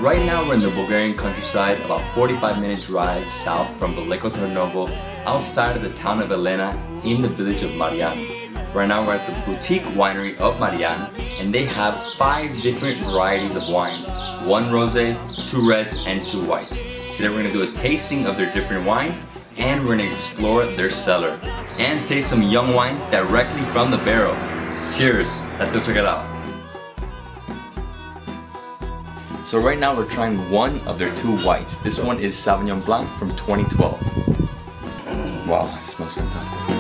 Right now we're in the Bulgarian countryside, about 45-minute drive south from Veliko Tarnovo, outside of the town of Elena, in the village of Marian. Right now we're at the boutique winery of Marian, and they have 5 different varieties of wines. 1 rosé, 2 reds, and 2 whites. Today we're going to do a tasting of their different wines, and we're going to explore their cellar and taste some young wines directly from the barrel. Cheers! Let's go check it out. So right now we're trying one of their 2 whites. This one is Sauvignon Blanc from 2012. Wow, it smells fantastic.